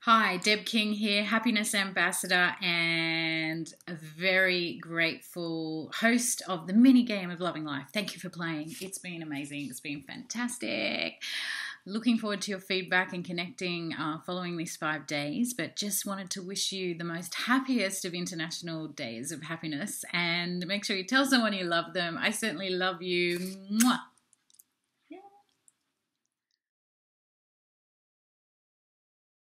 Hi, Deb King here, Happiness Ambassador and a very grateful host of the mini game of Loving Life. Thank you for playing. It's been amazing. It's been fantastic. Looking forward to your feedback and connecting following these 5 days, but just wanted to wish you the most happiest of International Days of Happiness and make sure you tell someone you love them. I certainly love you. Mwah.